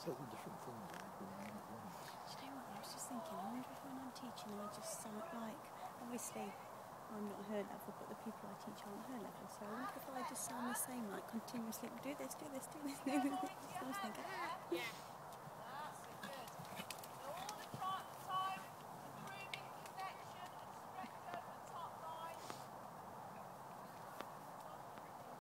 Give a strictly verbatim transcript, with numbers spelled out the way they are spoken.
totally different things. Do you know what? I was just thinking, I wonder if when I'm teaching, I just sound like, obviously, I'm not her level, but the people I teach aren't her level. So I wonder if I just sound the same, like continuously, do this, do this, do this, do this. I was thinking, ah.